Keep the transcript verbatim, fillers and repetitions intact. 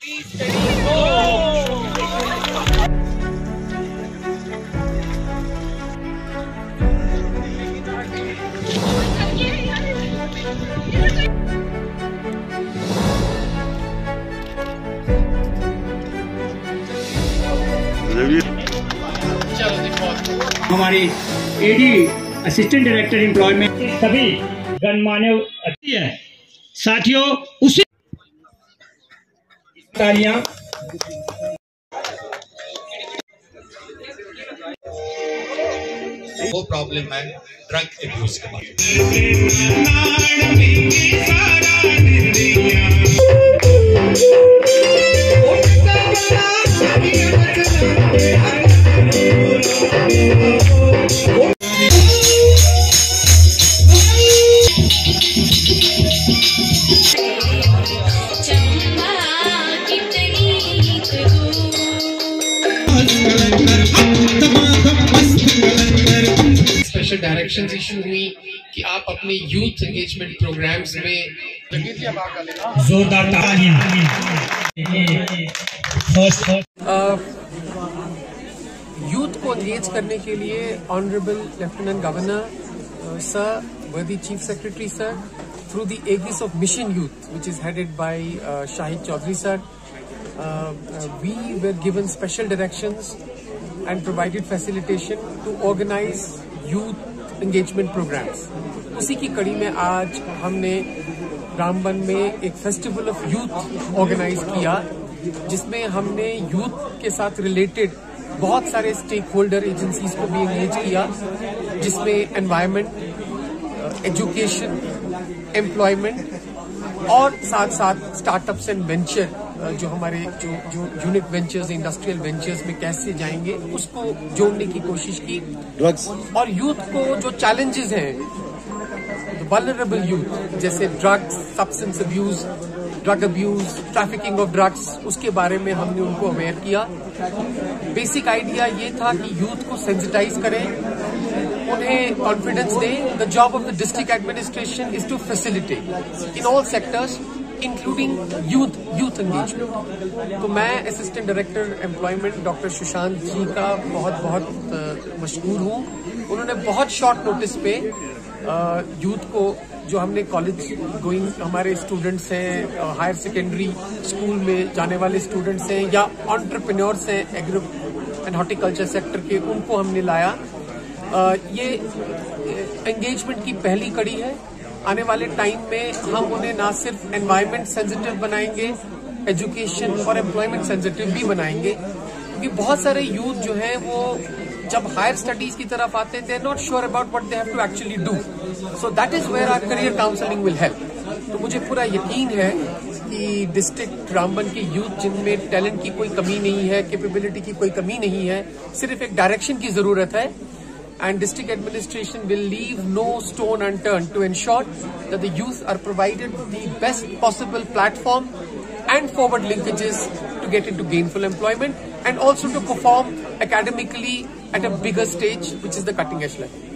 हमारी AD assistant director employment सभी गणमान्य अच्छी है साथियों। उसी तालियां वो प्रॉब्लम है ड्रग एब्यूज के बाद। स्पेशल डायरेक्शंस इशू हुई कि आप अपने यूथ एंगेजमेंट प्रोग्राम्स में जोरदार तालियां। यूथ को एंगेज करने के लिए ऑनरेबल लेफ्टिनेंट गवर्नर सर, वर्दी chief secretary sir, through the aegis of Mission Youth, which is headed by uh, Shahid Chaudhary sir, uh, uh, we were given special directions and provided facilitation to organize youth engagement programs. उसी की कड़ी में आज हमने रामबन में एक festival of youth organise किया, जिसमें हमने यूथ के साथ रिलेटेड बहुत सारे स्टेक होल्डर एजेंसीज को भी एंगेज किया, जिसमें एनवायरमेंट, एजुकेशन, एम्प्लॉयमेंट और साथ साथ स्टार्टअप्स एंड वेंचर, जो हमारे जो जो यूनिट वेंचर्स, इंडस्ट्रियल वेंचर्स में कैसे जाएंगे उसको जोड़ने की कोशिश की। ड्रग्स और यूथ को जो चैलेंजेस हैं, वल्नरेबल यूथ, जैसे drugs, substance abuse, drug abuse, trafficking of drugs, उसके बारे में हमने उनको अवेयर किया। बेसिक आइडिया ये था कि यूथ को सेंसिटाइज करें, उन्हें कॉन्फिडेंस दें। The job of the district administration is to facilitate in all sectors including youth youth engagement. तो मैं assistant director employment doctor Sushant ji का बहुत बहुत मशहूर हूँ। उन्होंने बहुत शॉर्ट नोटिस पे यूथ को, जो हमने कॉलेज गोइंग हमारे स्टूडेंट्स हैं, हायर सेकेंडरी स्कूल में जाने वाले स्टूडेंट्स हैं या एंटरप्रेन्योर्स हैं एग्रो एंड हॉर्टिकल्चर सेक्टर के, उनको हमने लाया। Uh, ये एंगेजमेंट की पहली कड़ी है। आने वाले टाइम में हम उन्हें ना सिर्फ एनवायरमेंट सेंसिटिव बनाएंगे, एजुकेशन और एम्प्लॉयमेंट सेंसिटिव भी बनाएंगे, क्योंकि बहुत सारे यूथ जो हैं वो जब हायर स्टडीज की तरफ आते हैं, they are not sure about what they have to actually do, so that is where our career counselling will help. तो मुझे पूरा यकीन है कि डिस्ट्रिक्ट रामबन के यूथ, जिनमें टैलेंट की कोई कमी नहीं है, कैपेबिलिटी की कोई कमी नहीं है, सिर्फ एक डायरेक्शन की जरूरत है, and district administration will leave no stone unturned to ensure that the youth are provided the best possible platform and forward linkages to get into gainful employment and also to perform academically at a bigger stage, which is the cutting edge level.